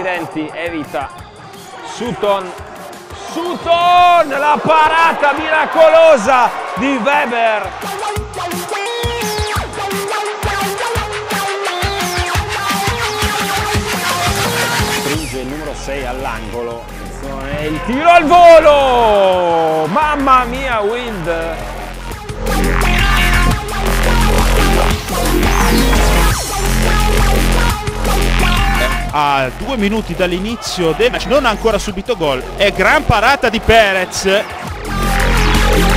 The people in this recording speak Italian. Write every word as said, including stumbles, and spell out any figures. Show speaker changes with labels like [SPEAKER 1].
[SPEAKER 1] incidenti evita Sutton. Sutton, la parata miracolosa di Weber. Stringe il numero sei all'angolo. Attenzione, il tiro al volo! Mamma mia, Wild!
[SPEAKER 2] A due minuti dall'inizio del match non ha ancora subito gol, è gran parata di Perez.